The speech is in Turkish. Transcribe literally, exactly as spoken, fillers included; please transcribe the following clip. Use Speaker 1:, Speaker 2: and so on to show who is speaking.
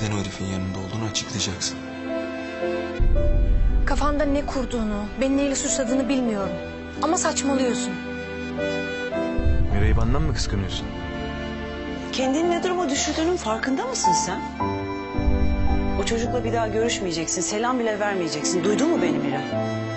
Speaker 1: neden o herifin yanında olduğunu açıklayacaksın.
Speaker 2: Kafanda ne kurduğunu, beni neyle suçladığını bilmiyorum. Ama saçmalıyorsun.
Speaker 3: Miray'ı benden mi kıskanıyorsun?
Speaker 4: Kendini ne duruma düşürdüğünün farkında mısın sen? O çocukla bir daha görüşmeyeceksin, selam bile vermeyeceksin. Duydun mu beni Mira?